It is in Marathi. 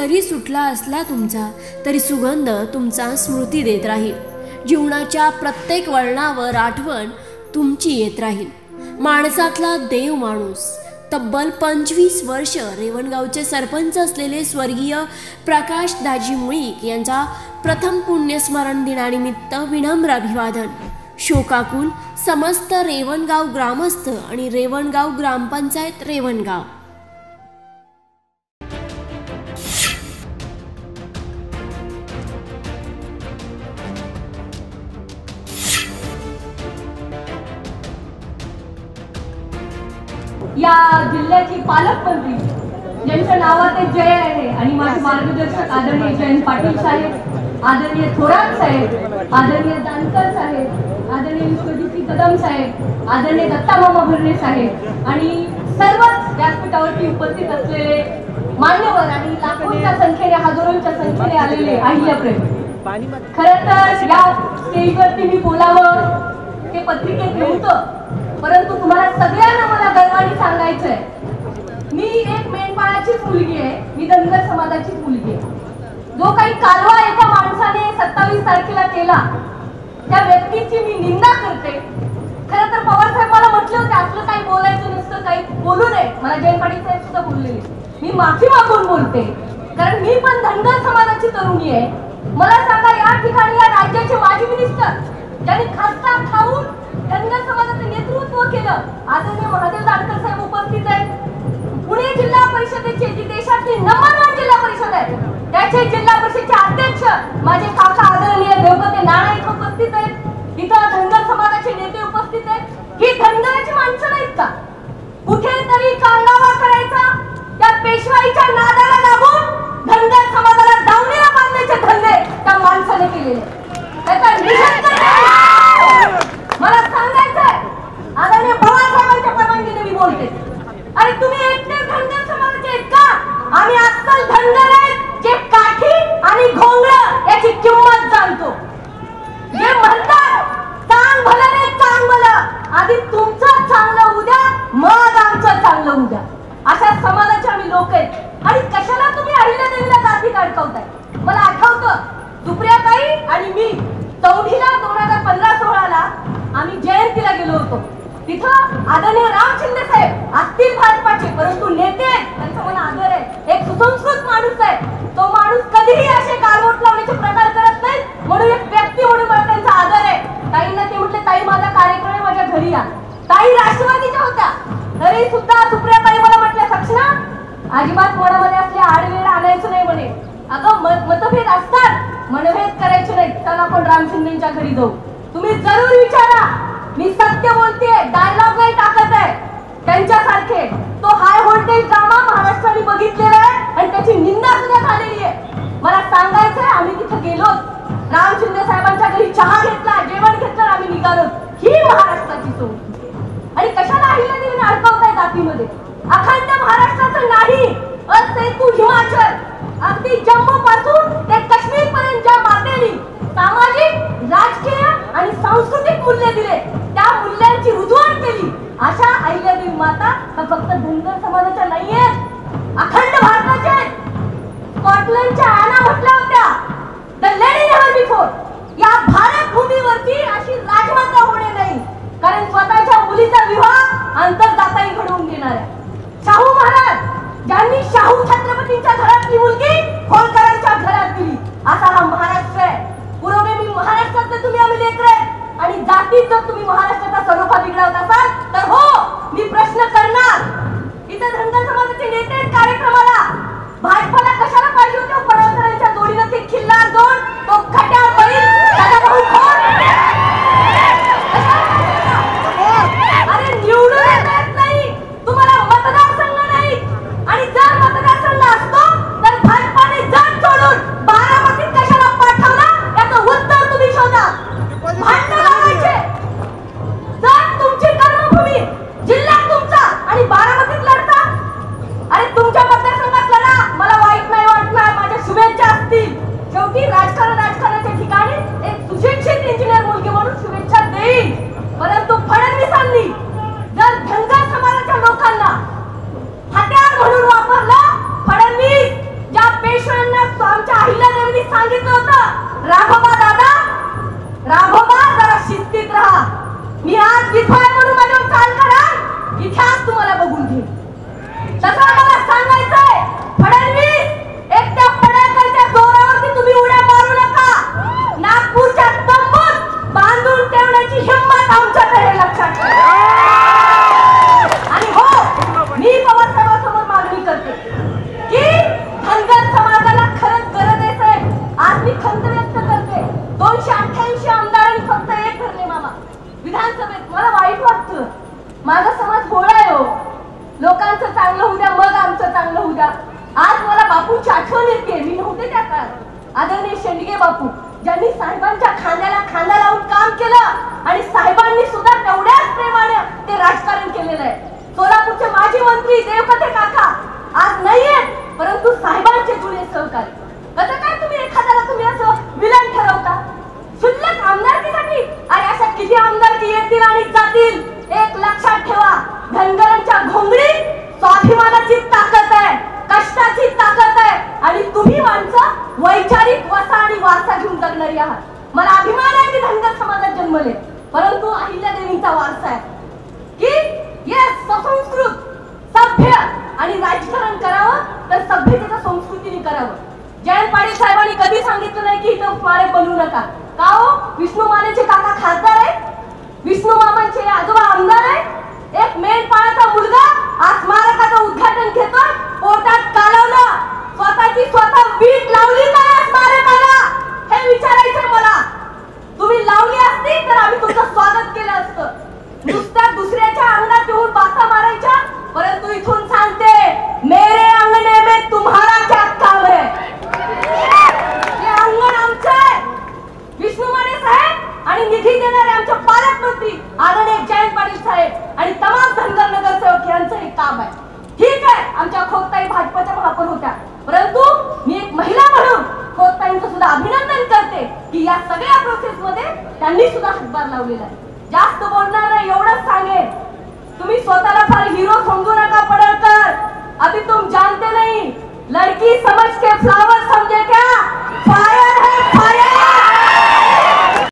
जरी सुटला असला तुमचा, तरी सुगंध तुमचा स्मृती देत राहील. जीवनाच्या प्रत्येक वळणावर आठवण तुमची येत राहील. माणसातला देव माणूस. तब्बल 25 वर्ष रेवणगावचे सरपंच असलेले स्वर्गीय प्रकाश दाजी मुळीक यांचा प्रथम पुण्यस्मरण दिनानिमित्त विनम्र अभिवादन. शोकाकुल समस्त रेवणगाव ग्रामस्थ आणि रेवणगाव ग्रामपंचायत रेवणगाव. या जिल्ह्याची पालकमंत्री ज्यांच्या नावात एक जय आहे आणि माझे मार्गदर्शक आदरणीय जयंत पाटील साहेब, आदरणीय थोरात साहेब, आदरणीय जानकर साहेब, आदरणीय विश्वजित कदम साहेब, आदरणीय दत्ता मामा भरणे साहेब आणि सर्वच व्यासपीठावरती उपस्थित असलेले मान्यवर आणि लाखोंच्या संख्येने, हजारोंच्या संख्येने आलेले अहिल्याप्रेमी. खरं तर या स्टेजवरती मी बोलावं ते पत्रिकेत नव्हतं, परंतु तुम्हाला सगळ्यांना मला गर्वाने सांगायचंय, मी एक मेंढपाळाचीच मुलगी आहे. मी धनगर समाजाचीच मुलगी आहे. जो काही कालवा एका माणसाने 27 तारखेला केला त्या व्यक्तीची मी निंदा करते. खरं तर पवार साहेब मला म्हटले होते असलं काही बोलायचं नसतं, काही बोलू नये. मला जयंत पाटील साहेब सुद्धा बोललेले. मी माफी मागून बोलते, कारण मी पण धनगर समाजाची तरुणी आहे. मला सांगा, या ठिकाणी या राज्याचे माजी मिनिस्टर ज्यांनी खासदार खाऊन धनगर समाजाचं नेतृत्व केलं, आदरणीय महादेव जानकर साहेब उपस्थित आहेत. पुणे जिल्हा परिषदेचे जी देशातली नंबर 1 जिल्हा परिषद आहे, त्याचे जिल्हा परिषदेचे अध्यक्ष माझे काका आदरणीय देवगते नाना इथं उपस्थित आहेत. इथं धनगर समाजाचे नेते उपस्थित आहेत. ही धनगराची माणसं नाहीत का? कुठेतरी कांगावा करायचा, त्या पेशवाईच्या नादाला लागून धनगर समाजाला दावणीला बांधण्याचे धंदे त्या माणसाने केलेले. त्याचा निषेध मला सांगायचंय, आदरणीय पवारसाहेबांच्या परवानगीने मी बोलते. अरे तुम्ही एकटे धनगर समाजाचे आहेत का? आम्ही अस्सल धनगर आहेत जे काठी आणि घोंगड याची किंमत जाणतो. जे म्हणतात चांग भलं रे चांग भलं, आधी तुमचं चांगलं उद्या मग आमचं चांगलं उद्या, अशा समाजाचे आम्ही लोक आहेत. आणि कशाला तुम्ही अहिल्यादेवीला जाती अडकवताय? मला आठवतं सुप्रियाताई आणि मी चौढीला 2015-16ला आम्ही जयंतीला गेलो होतो. तिथं आदरणीय राम शिंदे साहेब असतील भाजपाचे, परंतु नेते त्यांचा मला आदर आहे. एक सुसंस्कृत माणूस आहे. तो माणूस कधीही असे गालबोट लावण्याचे प्रकार करत नाही, म्हणून एक व्यक्ती म्हणून मला त्यांचा आदर आहे. ताईंना ते म्हटले, ताई माझा कार्यक्रम आहे, माझ्या घरी या. ताई राष्ट्रवादीच्या होत्या, तरी सुद्धा सुप्रियाताई मला म्हटल्या, सक्षणा अजिबात मनामध्ये असले आडवेळ आणायचं नाही म्हणे. अगं मतभेद असतात, मनभेद करायचे नाही. चला आपण राम शिंदेच्या घरी जाऊ. तुम्ही जरूर विचारा, मी सत्य बोलते, डायलॉग नाही टाकत आहे त्यांच्यासारखे. तो हाय व्होल्टेज ड्रामा महाराष्ट्राने बघितलेला आहे आणि त्याची निंदा सुद्धा झालेली आहे. मला सांगायचंय, आम्ही तिथे गेलो, राम शिंदे साहेबांच्या घरी चहा घेतला, जेवण घेतलं, आम्ही निघालो. ही महाराष्ट्राची संस्कृती. आणि कशाला अहिल्यादेवीने अडकवताय जातीमध्ये? अखंड महाराष्ट्राचं नाही, असेतू हिमाचल, अगदी जम्मू पासून ते काश्मीर पर्यंत ज्या मातेने सामाजिक, राजकीय आणि सांस्कृतिक मूल्य दिले, त्या मूल्यांची रुजवण केली, अशा अहिल्यादेवी माता हा फक्त धनगर समाजाच्या नाहीये, अखंड भारताच्या आहेत. स्कॉटलंडच्या ॲना म्हटल्या होत्या, द लेडी नेव्हर बिफोर. या भारत भूमीवरती अशी राजमाता होणे नाही, कारण स्वतःच्या मुलीचा विवाह आंतरजातीय घडवून देणाऱ्या शाहू महाराज ज्यांनी शाहू छत्रपतींच्या घरातली मुलगी होळकरांच्या घरात दिली, असा हा महाराष्ट्र आहे. पुरवणे मी महाराष्ट्रातले तुम्ही आम्ही लेकर आहेत आणि जातीत जर तुम्ही महाराष्ट्राचा सरोफा बिघडवत असाल तर हो, मी प्रश्न करणार. इथं धनगर समाजाचे नेते आहेत कार्यक्रमाला. भाजपाला कशाला पाहिजे होते पडवकरांच्या जोडीनं ते खिल्लार दोन, तो खट्याळ बैल, त्याचा भाऊ कोण? अरे निवडून येत नाही, तुम्हाला मतदारसंघ नाही. आणि जर मतदारसंघ असतो तर भाजपाने जग सोडून बारामतीत कशाला पाठवलं याचं उत्तर तुम्ही शोधा. भांडण लावायचे. जर तुमची कर्मभूमी जिल्हा तुमचा आणि बारामतीत लढता, अरे तुमच्या मतदारसंघात लढा, मला राघोबा दादा, राघोबा जरा शिस्तीत राहा. मी आज विधवा म्हणून माझ्यावर चाल करा, इतिहास तुम्हाला बघून घे. तसं मला सांगायचंय फडणवीस, एक त्या पडळकरच्या जोरावरती तुम्ही उड्या मारू नका. नागपूरच्या तंबूत बांधून ठेवण्याची हिंमत आमच्याकडे आहे, लक्षात ठेवा. आणि हो, मी पवार साहेबांसमोर मागणी करते की धनगर समाजाला खरंच गरज आहे. आज मी खंत व्यक्त करते, 288 आमदारांनी फक्त एक धरले मामा विधानसभेत. मला वाईट वाटतं, माझा समाज भोळा आहे हो. लोकांचं चांगलं होऊ द्या, मग आमचं चांगलं होऊ द्या. आज मला बापूंची आठवण येते, मी नव्हते त्या काळात. आदरणीय शेंडगे बापू, ज्यांनी साहेबांच्या खांद्याला खांदा लावून काम केलं आणि साहेबांनी सुद्धा तेवढ्याच प्रेमाने ते राजकारण केलेलं आहे. सोलापूरचे माजी मंत्री देवकते काका आज नाहीयेत, परंतु साहेबांचे जुने सहकारी. कसं काय तुम्ही एखाद्याला तुम्ही असं विलन ठरवता शुल्लक आमदारकीसाठी? अरे अशा किती आमदारकी येतील आणि जातील. एक लक्षात ठेवा, धनगरांच्या घोंगडीत स्वाभिमानाची ताकद आहे, कष्टाची ताकद आहे. आणि तुम्ही माणसं वैचारिक वसा आणि वारसा घेऊन जगणारी आहात. मला अभिमान आहे की धनगर समाजात जन्मले, परंतु अहिल्यादेवींचा वारसा आहे की येस, सुसंस्कृत, सभ्य आणि राजकारण करावं तर सभ्यतेच्या संस्कृतीने करावं. जयंत पाटील साहेबांनी कधी सांगितलं नाही की इथं स्मारक बनवू नका. का हो? विष्णू मानेचे काका खासदार आहेत, विष्णू मामांचे आजोबा आमदार आहेत. एक मेंढपाळाचा मुलगा आज स्मारकाचं उद्घाटन घेतोय, पोटात कालवलं, स्वतःची स्वतः वीट लावली का या स्मारकाला? हे विचारायचंय मला. तुम्ही लावली असती तर आम्ही तुमचं स्वागत केलं असतं. नुसत्या दुसऱ्याच्या अंगणात येऊन बाता मारायच्या. परंतु इथून सांगते, मेरे अंगणे में तुम्हारा क्या काम है? हे अंगण आमचं आहे. विष्णू माने साहेब आणि निधी देणारे आमचे पालकमंत्री आदरणीय जयंत पाटील साहेब आणि तमाम धनगर नगरसेवक यांचं हे काम आहे. ठीक आहे, आमच्या खोतताई भाजपच्या महापौर होत्या, परंतु मी एक महिला म्हणून खोतताईंचं सुद्धा अभिनंदन करते की या सगळ्या प्रोसेस मध्ये त्यांनी सुद्धा हातभार लावलेला आहे. जास्त बोलणार नाही, एवढंच सांगेन, तुम्ही स्वतःला फार हिरो समजू नका पडळकर. अभी तुम जानते नहीं, लड़की समझ के फ्लावर समझे क्या? फायर